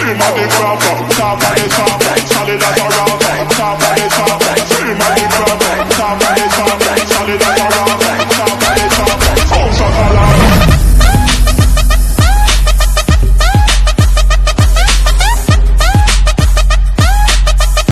cream of the crop, top of the top, solid as a rock, top of the top.